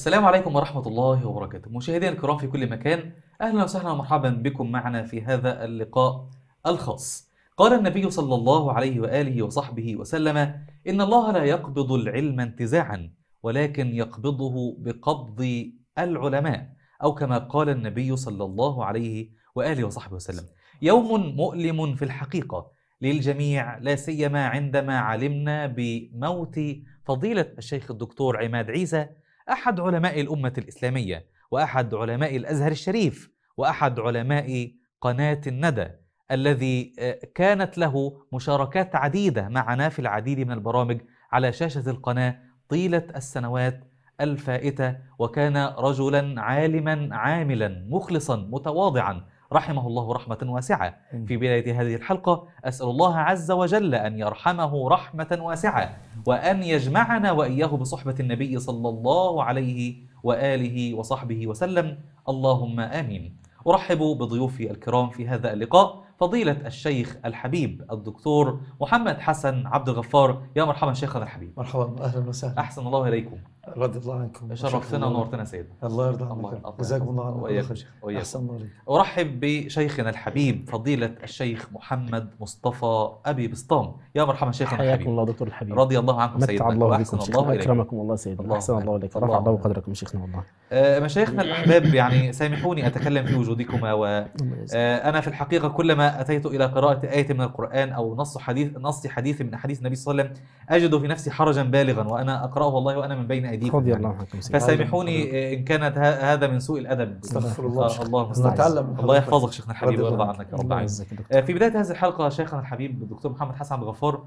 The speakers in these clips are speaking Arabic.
السلام عليكم ورحمة الله وبركاته. مشاهدينا الكرام في كل مكان، أهلا وسهلا ومرحبا بكم معنا في هذا اللقاء الخاص. قال النبي صلى الله عليه وآله وصحبه وسلم: إن الله لا يقبض العلم انتزاعا، ولكن يقبضه بقبض العلماء، أو كما قال النبي صلى الله عليه وآله وصحبه وسلم. يوم مؤلم في الحقيقة للجميع، لا سيما عندما علمنا بموت فضيلة الشيخ الدكتور عماد عيسى، أحد علماء الأمة الإسلامية، وأحد علماء الأزهر الشريف، وأحد علماء قناة الندى، الذي كانت له مشاركات عديدة معنا في العديد من البرامج على شاشة القناة طيلة السنوات الفائتة، وكان رجلا عالما عاملا مخلصا متواضعا رحمه الله رحمة واسعة. في بداية هذه الحلقة أسأل الله عز وجل أن يرحمه رحمة واسعة، وأن يجمعنا وإياه بصحبة النبي صلى الله عليه وآله وصحبه وسلم، اللهم آمين. أرحب بضيوفي الكرام في هذا اللقاء، فضيلة الشيخ الحبيب الدكتور محمد حسن عبد الغفار. يا مرحبا شيخنا الحبيب. مرحبا، أهلا وسهلا. أحسن الله إليكم. رضي الله عنكم. شرفتنا ونورتنا سيدنا. الله يرضى عنك. جزاكم الله عنا خير. أحسن الله عليك. أرحب بشيخنا الحبيب فضيلة الشيخ محمد مصطفى أبي بسطام. يا مرحبا شيخنا الحبيب. حياكم الله دكتور الحبيب. رضي الله عنكم سيدنا. متع الله وأحسن بكم الله شيخنا، أكرمكم الله سيدنا. أحسن الله إليك ورفع الله قدركم شيخنا والله. مشايخنا الأحباب، يعني سامحوني أتكلم في وجودكما، وأنا في الحقيقة كلما أتيت إلى قراءة آية من القرآن أو نص حديث من أحاديث النبي صلى الله عليه وسلم أجد في نفسي حرجا بالغا وأنا أقرأه والله وأنا من بين أيديكم. رضي الله عنكم. فسامحوني إن كانت هذا من سوء الأدب. استغفر الله. الله المستعان. الله يحفظك شيخنا الحبيب ويرضى عنك يا رب العالمين. في بداية هذه الحلقة شيخنا الحبيب الدكتور محمد حسن عبد الغفار،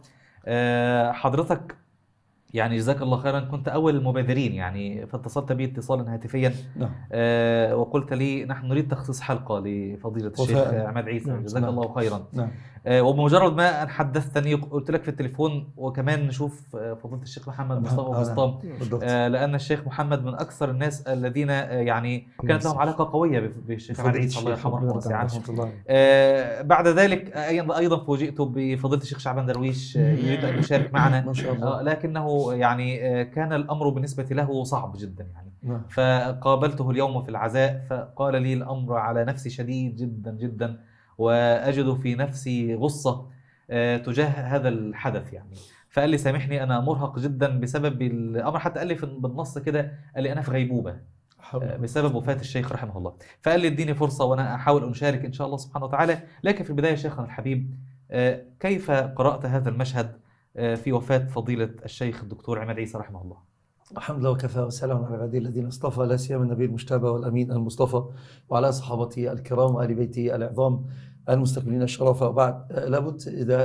حضرتك يعني جزاك الله خيرا كنت أول المبادرين، يعني فاتصلت بي اتصالا هاتفيا. نعم. وقلت لي نحن نريد تخصيص حلقة لفضيلة الشيخ عماد عيسى. نعم. جزاك الله خيرا. نعم. وبمجرد ما أن حدثتني قلت لك في التليفون وكمان نشوف فضيلة الشيخ محمد مصطفى بسطام، لأن الشيخ محمد من أكثر الناس الذين يعني كانت لهم علاقة قوية بالشيخ عماد عيسى الله يرحمه ورحمه عنه. بعد ذلك أيضا فوجئت بفضيلة الشيخ شعبان درويش يريد أن يشارك معنا ما شاء الله. لكنه يعني كان الأمر بالنسبة له صعب جدا يعني. فقابلته اليوم في العزاء فقال لي الأمر على نفسي شديد جدا جدا، وأجد في نفسي غصة تجاه هذا الحدث يعني. فقال لي سامحني أنا مرهق جدا بسبب الأمر، حتى قال لي بالنص كده، قال لي أنا في غيبوبة بسبب وفاة الشيخ رحمه الله. فقال لي اديني فرصة وأنا أحاول أن أشارك إن شاء الله سبحانه وتعالى. لكن في البداية شيخنا الحبيب، كيف قرأت هذا المشهد في وفاة فضيلة الشيخ الدكتور عماد عيسى رحمه الله؟ الحمد لله وكفى وسلام على عباده الذين اصطفى، لا سيما النبي المجتبى والأمين المصطفى وعلى صحابته الكرام وآل بيته العظام المستقبلين الشرف. وبعد لابد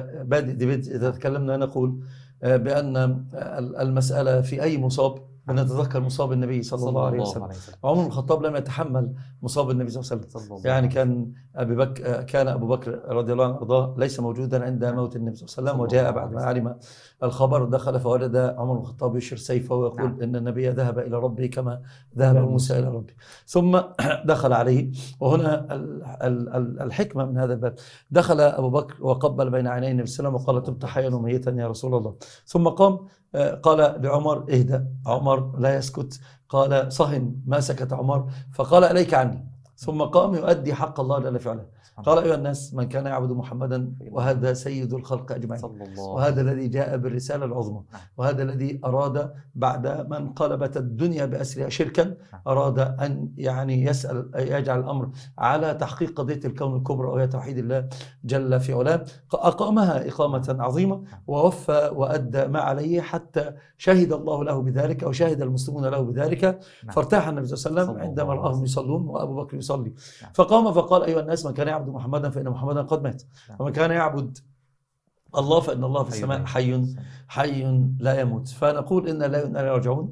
إذا تكلمنا نقول بأن المسألة في أي مصاب نتذكر مصاب النبي صلى الله عليه وسلم. عمر بن الخطاب لم يتحمل مصاب النبي صلى الله عليه وسلم، يعني كان أبو بكر رضي الله عنه وارضاه ليس موجودا عند موت النبي صلى الله عليه وسلم، وجاء بعد ما علم الخبر دخل فوجد عمر بن الخطاب يشير سيفه ويقول إن النبي ذهب إلى ربه كما ذهب موسى إلى ربه. ثم دخل عليه، وهنا الحكمة من هذا الباب، دخل أبو بكر وقبل بين عيني النبي صلى الله عليه وسلم وقال تبت حيا وميتا يا رسول الله. ثم قام قال لعمر اهدأ. عمر لا يسكت، قال صهن، ما سكت عمر، فقال إليك عني. ثم قام يؤدي حق الله جل في علاه. قال أيها الناس، من كان يعبد محمدا وهذا سيد الخلق أجمعين، وهذا الذي جاء بالرسالة العظمى، وهذا الذي أراد بعد ما انقلبت الدنيا بأسرها شركا أراد أن يعني يجعل الأمر على تحقيق قضية الكون الكبرى وهي توحيد الله جل في علاه. أقامها إقامة عظيمة ووفى وأدى ما عليه حتى شهد الله له بذلك أو شهد المسلمون له بذلك. فارتاح النبي صلى الله عليه وسلم عندما رآهم يصلون وأبو بكر يصلي، فقام فقال أيها الناس، من كان يعبد محمدا فإن محمدا قد مات، ومن كان يعبد الله فإن الله في السماء حي لا يموت. فنقول إن لا يرجعون.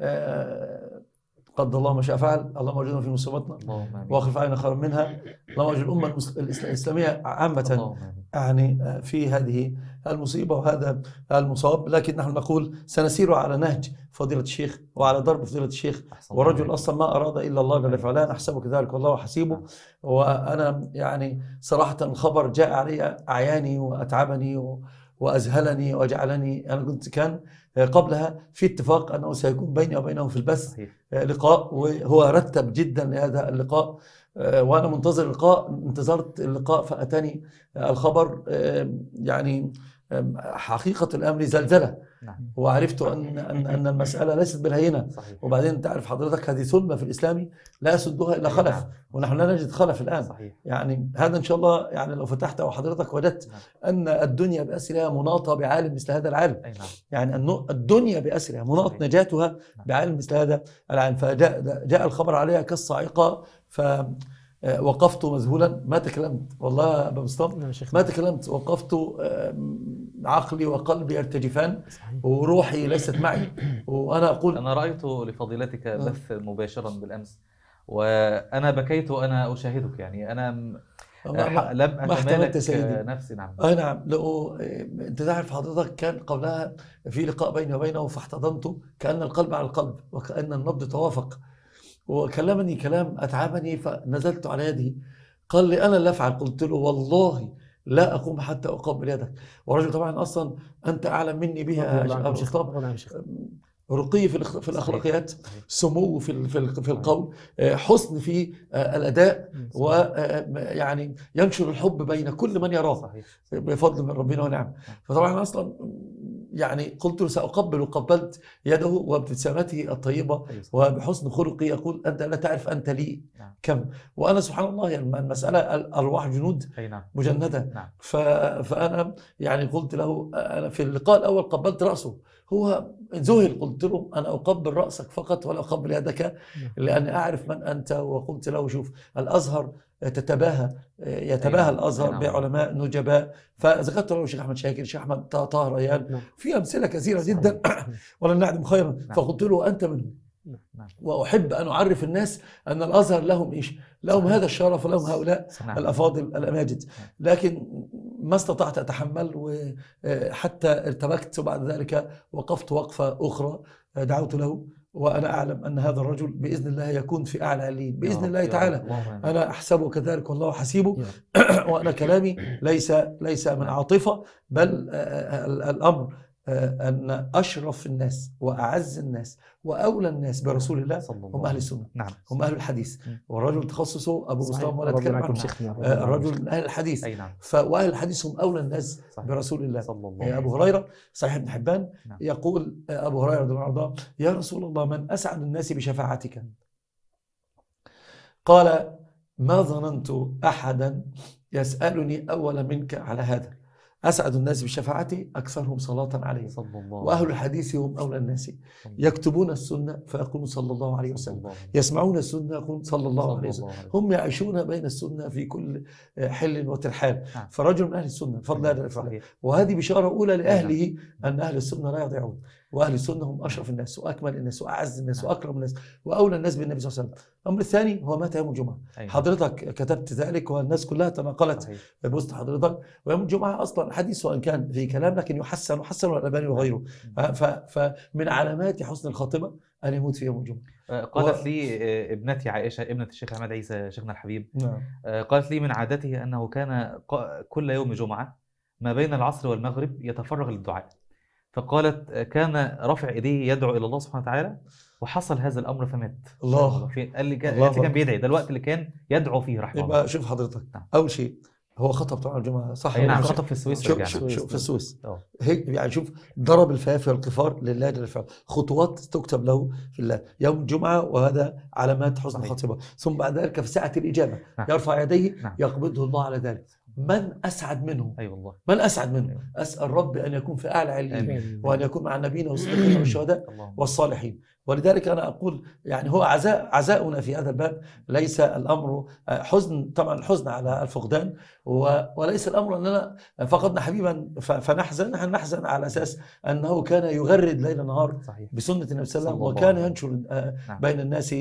قد الله ما شاء فعل. اللهم اجعلنا في مصيبتنا واخلف علينا خيرا منها. اللهم اجعل الأمة الإسلامية عامة يعني في هذه المصيبة وهذا المصاب. لكن نحن نقول سنسير على نهج فضيلة الشيخ وعلى ضرب فضيلة الشيخ، ورجل أصلا ما أراد إلا الله جل وعلا، نحسبه كذلك والله حسيبه. وأنا يعني صراحة الخبر جاء علي أعياني وأتعبني وأذهلني وجعلني. أنا كان قبلها في اتفاق أنه سيكون بيني وبينه في البث لقاء، وهو رتب جدا لهذا اللقاء، وأنا منتظر اللقاء، انتظرت اللقاء فأتاني الخبر. يعني حقيقة الأمر زلزلة، وعرفت أن المسألة ليست بالهينة. وبعدين تعرف حضرتك هذه ثلمة في الإسلام لا يسدها إلا خلف، ونحن لا نجد خلف الآن. يعني هذا إن شاء الله، يعني لو فتحت وحضرتك وجدت أن الدنيا بأسرها مناطة بعالم مثل هذا العالم، يعني أن الدنيا بأسرها مناط نجاتها بعالم مثل هذا العالم. فجاء الخبر عليها كالصاعقة، وقفت مذهولا، ما تكلمت والله يا أبا مصطفى، ما تكلمت. وقفت عقلي وقلبي يرتجفان وروحي ليست معي. وأنا أقول، أنا رأيت لفضيلتك بث مباشرا بالأمس، وأنا بكيت وأنا أشاهدك. يعني أنا لم أتمالك نفسي. نعم. نعم. لو أنت تعرف حضرتك، كان قبلها في لقاء بيني وبينه فاحتضنته كأن القلب على القلب وكأن النبض توافق، وكلمني كلام أتعبني، فنزلت على يدي. قال لي أنا اللي أفعل. قلت له والله لا أقوم حتى أقبل يدك. ورجل طبعا أصلا أنت أعلم مني بها يا شيخ، رقي في الأخلاقيات، سمو في القول، حسن في الأداء، ويعني ينشر الحب بين كل من يراه بفضل من ربنا ونعم. فطبعا أصلا يعني قلت له سأقبل، وقبلت يده، وابتسامته الطيبة وبحسن خلقي يقول أنت لا تعرف أنت لي كم. وأنا سبحان الله، يعني المسألة الأرواح جنود مجندة. فأنا يعني قلت له، أنا في اللقاء الأول قبلت رأسه، هو ذهل. قلت له أنا أقبل رأسك فقط ولا أقبل يدك، لأني أعرف من أنت. وقلت له شوف، الأزهر يتباهى الأزهر بعلماء نجباء. فذكرت له الشيخ أحمد شاكر، الشيخ أحمد طه ريان، في أمثلة كثيرة جدا ولن نعدم خيرا. فقلت له أنت منهم، وأحب أن أعرف الناس أن الأزهر لهم إيش، لهم هذا الشرف ولهم هؤلاء الأفاضل الأماجد. لكن ما استطعت أتحمل، وحتى ارتبكت، وبعد ذلك وقفت وقفة أخرى، دعوت له، وأنا أعلم أن هذا الرجل بإذن الله يكون في أعلى عليين بإذن الله تعالى. أنا أحسبه كذلك والله حسيبه. وأنا كلامي ليس من عاطفة، بل الأمر أن أشرف الناس وأعز الناس وأولى الناس برسول الله هم أهل السنة. هم أهل الحديث. والرجل تخصصه أبو مصطفى ولا تكلم عنه، الرجل من أهل الحديث. وأهل الحديث هم أولى الناس برسول الله. أبو هريرة صحيح ابن حبان يقول أبو هريرة رضي الله عنه: يا رسول الله من أسعد الناس بشفاعتك؟ قال: ما ظننت أحدا يسألني أول منك على هذا. أسعد الناس بشفاعتي أكثرهم صلاة عليه. وأهل الحديث هم أولى الناس. يكتبون السنة فيقول صلى الله عليه وسلم، يسمعون السنة يقول صلى الله عليه وسلم، هم يعيشون بين السنة في كل حل وترحال. فرجل من أهل السنة بفضل الله جل. وهذه بشارة أولى لأهله أن أهل السنة لا يضيعون، وأهل السنة هم أشرف الناس وأكمل الناس وأعز الناس وأكرم الناس وأولى الناس بالنبي صلى الله عليه وسلم. الأمر الثاني هو مات يوم الجمعة. حضرتك كتبت ذلك والناس كلها تناقلت بوسط حضرتك. ويوم الجمعة أصلا حديث وإن كان في كلام لكن يحسن والألباني وغيره. فمن علامات حسن الخاتمة أن يموت في يوم الجمعة. قالت لي ابنتي عائشة ابنة الشيخ أحمد عيسى شيخنا الحبيب، قالت لي من عادته أنه كان كل يوم جمعة ما بين العصر والمغرب يتفرغ للدعاء. فقالت كان رفع إيديه يدعو إلى الله سبحانه وتعالى، وحصل هذا الأمر فمات. الله. قال لي كان بيدعي، ده الوقت اللي كان يدعو فيه رحمه الله. شوف حضرتك، أول شيء هو خطب طبعا الجمعة صح؟ نعم خطب في السويس. شوف في السويس هيك يعني، شوف ضرب الفاف والقفار لله جل وعلا، خطوات تكتب له في الله يوم الجمعة، وهذا علامات حسن الخاتمة. ثم بعد ذلك في ساعة الإجابة يرفع يديه يقبضه الله على ذلك. من أسعد منه؟ والله من أسعد منه؟ أسأل رب أن يكون في أعلى عليين، وأن يكون مع النبيين والصديقين والشهداء والصالحين. ولذلك أنا أقول يعني هو عزاؤنا في هذا الباب ليس الأمر حزن، طبعا الحزن على الفقدان، وليس الأمر أننا فقدنا حبيبا فنحزن. نحن نحزن على أساس أنه كان يغرد ليل نهار بسنة النبي صلى الله عليه وسلم، وكان ينشر بين الناس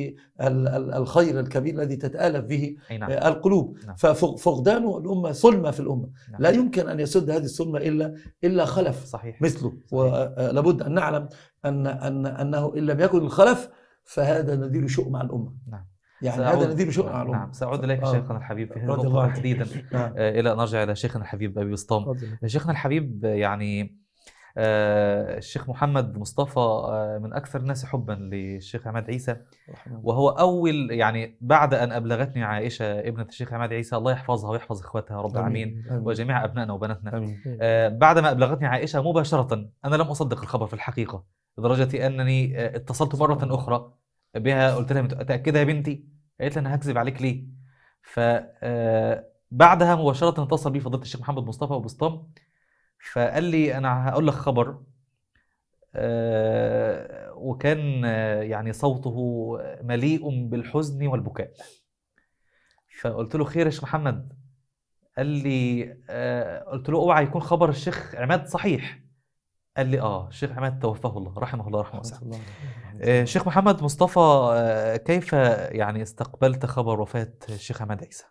الخير الكبير الذي تتآلف به القلوب. ففقدان الأمة ثلمة في الأمة، لا يمكن أن يسد هذه الثلمة إلا خلف مثله. ولابد أن نعلم أنه إن لم يكن الخلف فهذا نذير شؤم مع الأمة. يعني هذا ندير بشؤون علوم. نعم، سأعود إليك شيخنا الحبيب في هذه رضي الله النقطة عنك. تحديدا. نعم. إلى أن نرجع إلى شيخنا الحبيب أبي بسطام. تفضل. شيخنا الحبيب، يعني الشيخ محمد مصطفى من أكثر الناس حبا للشيخ عماد عيسى، وهو أول، يعني بعد أن أبلغتني عائشة ابنة الشيخ عماد عيسى، الله يحفظها ويحفظ إخواتها رب العالمين وجميع أبنائنا وبناتنا، بعد ما أبلغتني عائشة مباشرة أنا لم أصدق الخبر في الحقيقة، لدرجة أنني اتصلت مرة أخرى بها، قلت لها متأكدة يا بنتي؟ قالت لي أنا هكذب عليك ليه؟ فبعدها مباشرة اتصل بي فضيلة الشيخ محمد مصطفى وبسطام، فقال لي أنا هقول لك خبر، وكان يعني صوته مليء بالحزن والبكاء. فقلت له خير يا شيخ محمد؟ قال لي قلت له اوعى يكون خبر الشيخ عماد صحيح. قال لي الشيخ عماد توفاه الله رحمه الله رحمه واسعه. شيخ محمد مصطفى، كيف يعني استقبلت خبر وفاة الشيخ عماد عيسى؟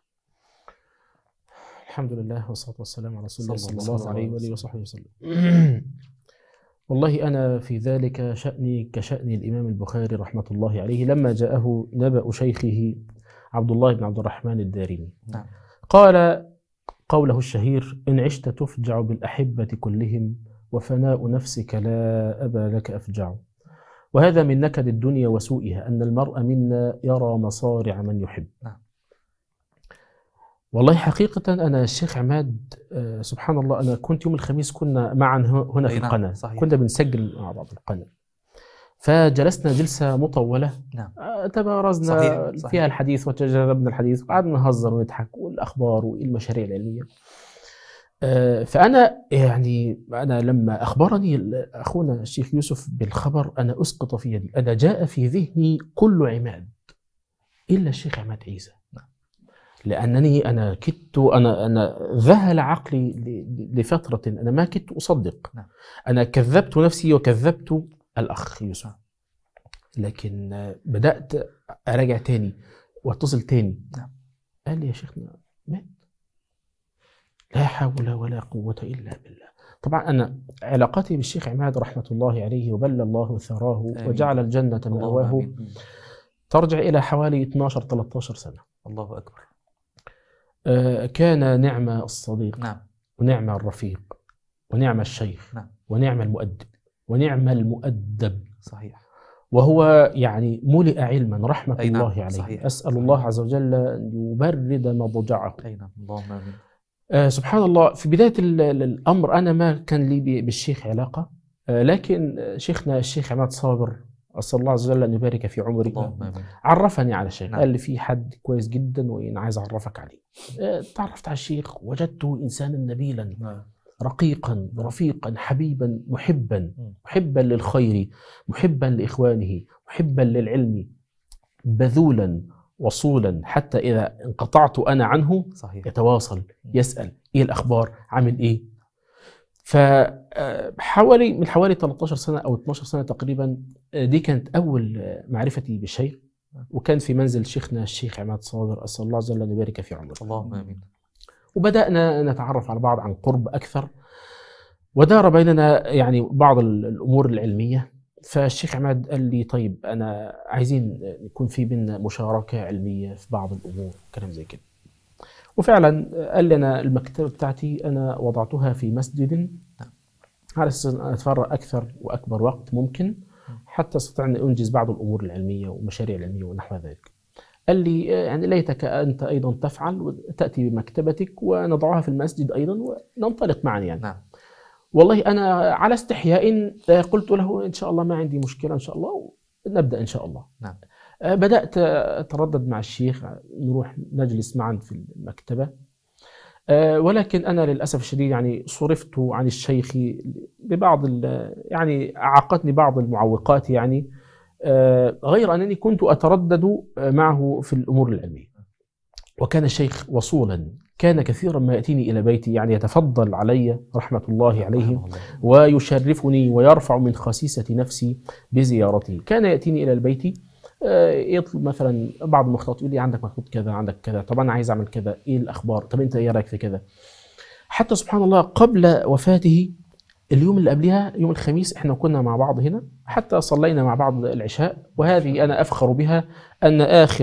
الحمد لله والصلاة والسلام على رسول الله صلى الله عليه وآله وصحبه وسلم. والله أنا في ذلك شأني كشأن الإمام البخاري رحمة الله عليه لما جاءه نبأ شيخه عبد الله بن عبد الرحمن الدارمي. نعم. قال قوله الشهير: إن عشت تفجع بالأحبة كلهم وفناء نفسك لا أبا لك أفجع. وهذا من نكد الدنيا وسوءها أن المرء منا يرى مصارع من يحب. نعم. والله حقيقة أنا الشيخ عماد سبحان الله، أنا كنت يوم الخميس كنا معا هنا في القناة، كنا بنسجل مع بعض القناة، فجلسنا جلسة مطولة. نعم. تبارزنا فيها الحديث وتجاذبنا الحديث وقعدنا نهزر ونضحك والأخبار والمشاريع العلمية. فأنا يعني أنا لما أخبرني أخونا الشيخ يوسف بالخبر أنا أسقط في يدي، أنا جاء في ذهني كل عماد إلا الشيخ عماد عيسى، لأنني أنا كدت أنا ذهل عقلي لفترة، أنا ما كدت أصدق. أنا كذبت نفسي وكذبت الأخ يوسف، لكن بدأت أراجع تاني واتصل تاني. قال لي يا شيخنا مات. لا حول ولا قوة إلا بالله. طبعا أنا علاقتي بالشيخ عماد رحمة الله عليه وبل الله ثراه وجعل الجنة مأواه ترجع إلى حوالي 12-13 سنة. الله أكبر. كان نعم الصديق. نعم. ونعم الرفيق ونعم الشيخ. نعم. ونعم المؤدب ونعم المؤدب. صحيح. وهو يعني ملئ علما رحمة الله عليه. صحيح. أسأل الله عز وجل أن يبرد مضجعه. نعم. اللهم آمين. سبحان الله، في بداية الأمر أنا ما كان لي بالشيخ علاقة، لكن شيخنا الشيخ عماد صابر أسأل الله عز وجل أن يبارك في عمري عرفني على الشيخ. قال لي في حد كويس جدا وأنا عايز أعرفك عليه. تعرفت على الشيخ وجدته إنسانا نبيلا رقيقا رفيقا حبيبا محبا للخير، محبا لإخوانه، محبا للعلم، بذولا وصولا، حتى إذا انقطعت أنا عنه صحيح. يتواصل يسأل إيه الأخبار، عامل إيه. فحوالي من حوالي 13 سنة أو 12 سنة تقريبا دي كانت أول معرفتي بالشيخ، وكان في منزل شيخنا الشيخ عماد صابر أسأل الله عز وجل أن يبارك في عمره. اللهم آمين. وبدأنا نتعرف على بعض عن قرب أكثر، ودار بيننا يعني بعض الأمور العلمية. فالشيخ عماد قال لي طيب أنا عايزين يكون في بيننا مشاركة علمية في بعض الأمور كلام زي كده. وفعلا قال لي أنا المكتبة بتاعتي أنا وضعتها في مسجد على أساس أن أتفرغ أكثر وأكبر وقت ممكن حتى أستطيع أن أنجز بعض الأمور العلمية ومشاريع العلمية ونحو ذلك. قال لي يعني ليتك أنت أيضا تفعل وتأتي بمكتبتك ونضعها في المسجد أيضا وننطلق معا يعني. نعم. والله أنا على استحياء قلت له إن شاء الله ما عندي مشكلة إن شاء الله ونبدأ إن شاء الله. نعم. بدأت أتردد مع الشيخ نروح نجلس معا في المكتبة، ولكن أنا للأسف الشديد يعني صرفت عن الشيخ ببعض يعني أعاقتني بعض المعوقات يعني، غير أنني كنت أتردد معه في الأمور العلمية. وكان الشيخ وصولا، كان كثيرا ما يأتيني إلى بيتي يعني يتفضل علي رحمة الله عليه ويشرفني ويرفع من خسيسة نفسي بزيارته. كان يأتيني إلى البيت يطلب مثلا بعض المخطوطات، يقول لي عندك مخطوط كذا عندك كذا، طب أنا عايز أعمل كذا، إيه الأخبار، طب أنت إيه رأيك في كذا. حتى سبحان الله قبل وفاته اليوم اللي قبلها يوم الخميس احنا كنا مع بعض هنا حتى صلينا مع بعض العشاء، وهذه أنا أفخر بها أن آخر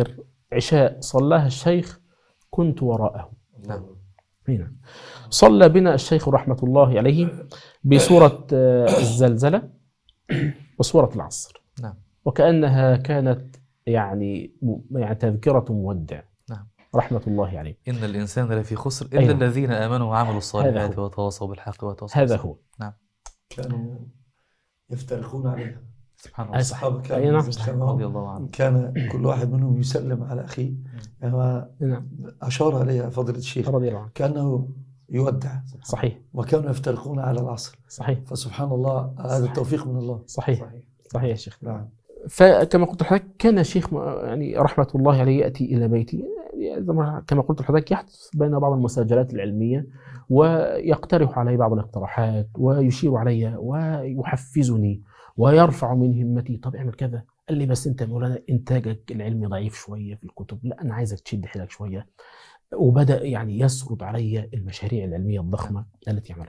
عشاء صلاها الشيخ كنت وراءه. نعم. هنا صلى بنا الشيخ رحمة الله عليه بسورة الزلزلة وسورة العصر. نعم. وكأنها كانت يعني تذكرة مودع. نعم. رحمة الله عليه. إن الإنسان لفي خسر إلا أيوة. الذين آمنوا وعملوا الصالحات وتواصوا بالحق وتواصوا هذا بالصبر. هو. نعم. كانوا يفترقون عليها. سبحان الله. الصحابة أي كانوا نعم. إذا اجتمعوا رضي الله عنه. كان كل واحد منهم يسلم على أخيه كما نعم. أشار عليها فضيلة الشيخ، رضي الله عنه. كأنه يودع. صحيح. وكانوا يفترقون على العصر. صحيح. فسبحان الله هذا التوفيق من الله. صحيح. صحيح يا شيخ. نعم. فكما قلت لحضرتك كان الشيخ يعني رحمة الله عليه يأتي إلى بيتي، يعني كما قلت لحضرتك يحدث بين بعض المساجلات العلمية ويقترح علي بعض الاقتراحات ويشير علي ويحفزني ويرفع من همتي. طب اعمل كذا. قال لي بس انت مولانا انتاجك العلمي ضعيف شوية في الكتب، لا انا عايزك تشد حيلك شوية. وبدأ يعني يسرد علي المشاريع العلمية الضخمة التي يعملها.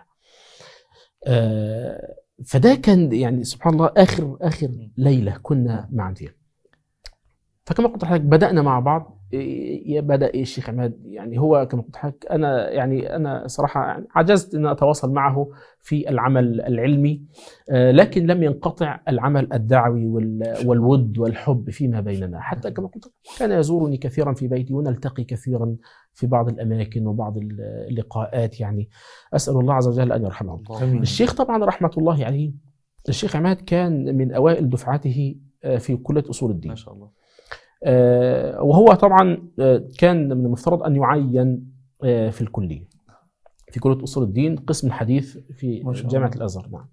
فده كان يعني سبحان الله آخر ليلة كنا معا فيها. فكما قلت لحضرتك بدأنا مع بعض. بدأ الشيخ عماد يعني هو كما قلت لحضرتك أنا صراحة يعني عجزت أن أتواصل معه في العمل العلمي، لكن لم ينقطع العمل الدعوي والود والحب فيما بيننا. حتى كما قلت كان يزورني كثيرا في بيتي ونلتقي كثيرا في بعض الأماكن وبعض اللقاءات. يعني أسأل الله عز وجل أن يرحمه. الشيخ طبعا رحمة الله عليه الشيخ عماد كان من أوائل دفعته في كلية أصول الدين. ما شاء الله. وهو طبعا كان من المفترض أن يعين في الكلية في كلية أصول الدين قسم الحديث في جامعة الأزهر. نعم.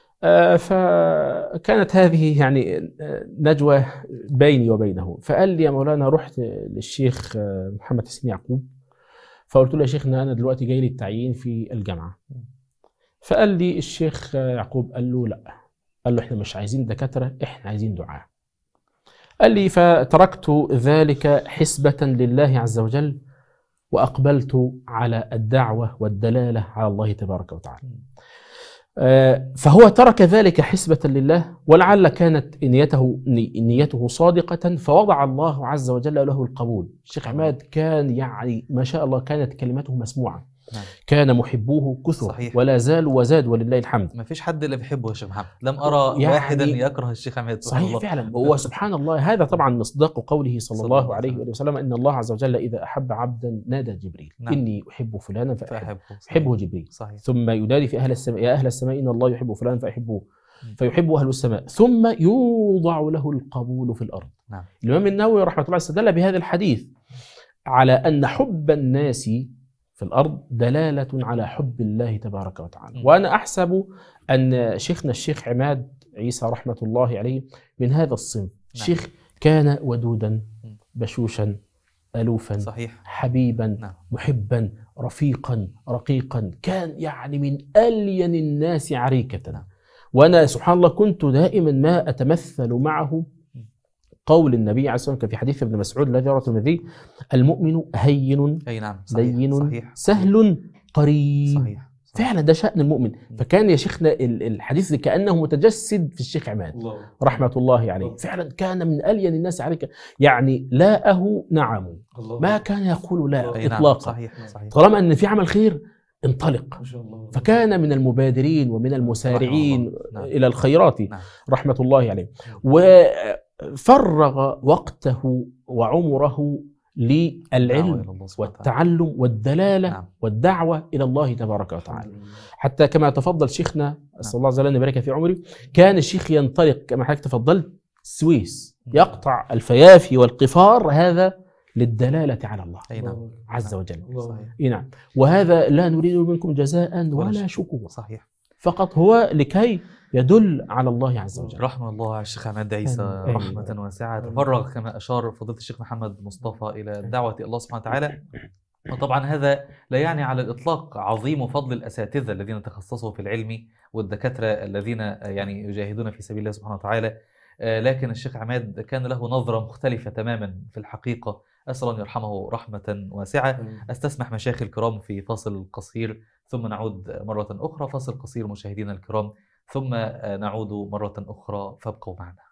فكانت هذه يعني نجوى بيني وبينه. فقال لي يا مولانا رحت للشيخ محمد حسين يعقوب فقلت له يا شيخنا أنا دلوقتي جاي لي التعيين في الجامعة. فقال لي الشيخ يعقوب قال له لا، قال له احنا مش عايزين دكاترة، احنا عايزين دعاة. قال لي فتركت ذلك حسبة لله عز وجل وأقبلت على الدعوة والدلالة على الله تبارك وتعالى. فهو ترك ذلك حسبة لله، ولعل كانت نيته صادقة فوضع الله عز وجل له القبول. الشيخ عماد كان يعني ما شاء الله كانت كلمته مسموعة. نعم. كان محبوه كثر. صحيح. ولا زال وزاد ولله الحمد. ما فيش حد اللي بيحبه يا شيخ محمد، لم أرى يعني واحدا يكره الشيخ عماد. صحيح الله. فعلا هو سبحان الله هذا طبعا مصداق قوله صلى الله عليه وسلم إن الله عز وجل إذا أحب عبدا نادى جبريل. نعم. إني أحب فلانا فأحبه جبريل. صحيح. ثم ينادي في أهل السماء يا أهل السماء إن الله يحب فلانا فأحبوه فيحب أهل السماء ثم يوضع له القبول في الأرض. نعم. الإمام النووي رحمة الله استدل بهذا الحديث على أن حب الناس في الأرض دلالة على حب الله تبارك وتعالى. وأنا أحسب أن شيخنا الشيخ عماد عيسى رحمة الله عليه من هذا الصنف. الشيخ كان ودودا بشوشا ألوفا. صحيح. حبيبا. محبا رفيقا رقيقا. كان يعني من ألين الناس عريكة. وأنا سبحان الله كنت دائما ما أتمثل معه قول النبي عليه الصلاة والسلام في حديث ابن مسعود الذي رواه الترمذي المؤمن هين. أي نعم. صحيح. لين. صحيح. سهل قريب. صحيح. فعلا ده شأن المؤمن. فكان يا شيخنا الحديث كأنه متجسد في الشيخ عماد رحمة الله عليه. فعلا كان من ألين الناس عليك، يعني لاءه نعم ما كان يقول لا إطلاقا. صحيح. طالما أن في عمل خير انطلق. فكان من المبادرين ومن المسارعين إلى الخيرات. رحمة الله عليه. وفرغ وقته وعمره للعلم والتعلم والدلالة والدعوة إلى الله تبارك وتعالى. حتى كما تفضل شيخنا صلى الله عليه وسلم بارك في عمره كان الشيخ ينطلق كما حضرتك تفضلت السويس يقطع الفيافي والقفار هذا للدلالة على الله عز وجل. نعم. وهذا لا نريد منكم جزاء ولا شكورا. صحيح. فقط هو لكي يدل على الله عز وجل. رحمة الله على الشيخ عماد عيسى رحمة واسعة. تفرغ كما أشار فضيلة الشيخ محمد مصطفى إلى الدعوة الله سبحانه وتعالى. وطبعا هذا لا يعني على الإطلاق عظيم فضل الأساتذة الذين تخصصوا في العلم والدكاترة الذين يعني يجاهدون في سبيل الله سبحانه وتعالى، لكن الشيخ عماد كان له نظرة مختلفة تماما في الحقيقة. أسأل أن يرحمه رحمة واسعة. أستسمح مشايخ الكرام في فاصل قصير ثم نعود مرة أخرى. فاصل قصير مشاهدينا الكرام ثم نعود مرة أخرى فابقوا معنا.